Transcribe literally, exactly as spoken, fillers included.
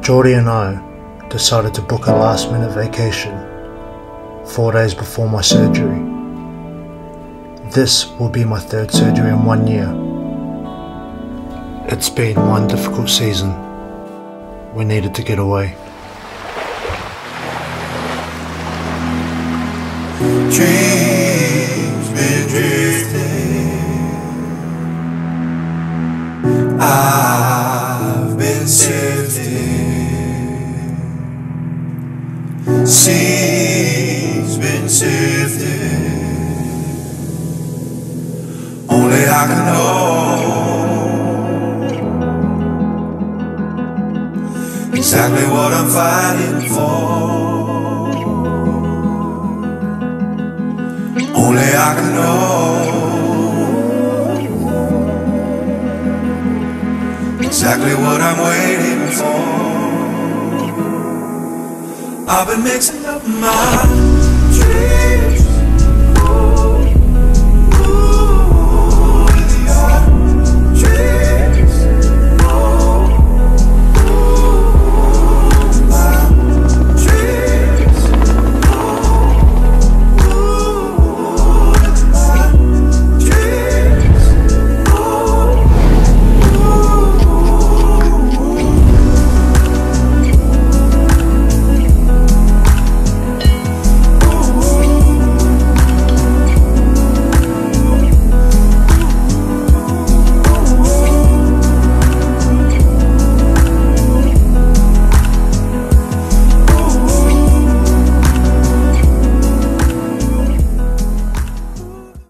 Geordie and I decided to book a last minute vacation four days before my surgery. This will be my third surgery in one year. It's been one difficult season. We needed to get away. Dreams been drifting, I've been sifting, seeds been sifting. Only I can know exactly what I'm fighting for. Only I can know exactly what I'm waiting for. I've been mixing up my dreams.